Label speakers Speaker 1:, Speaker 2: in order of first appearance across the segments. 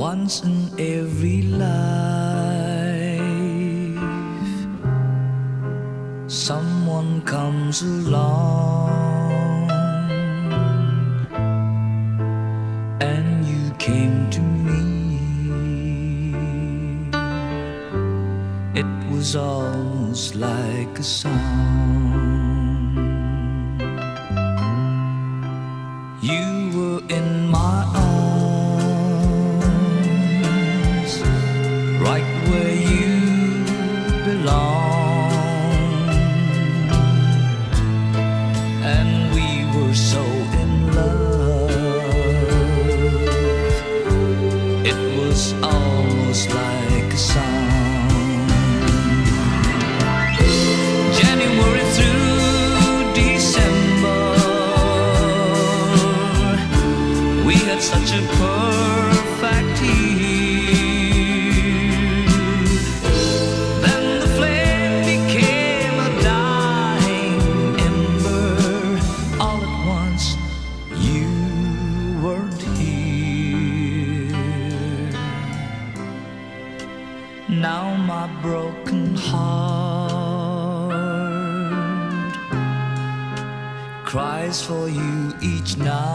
Speaker 1: Once in every life, someone comes along, and you came to me. It was almost like a song. You were in my arms, right where you belong, and we were so in love. It was almost like a song. January through December, we had such a perfect year. Then the flame became a dying ember. All at once, you weren't here. Now my broken heart cries for you each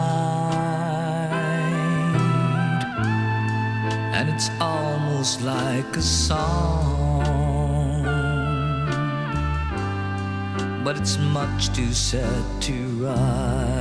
Speaker 1: night, and it's almost like a song, but it's much too sad to write.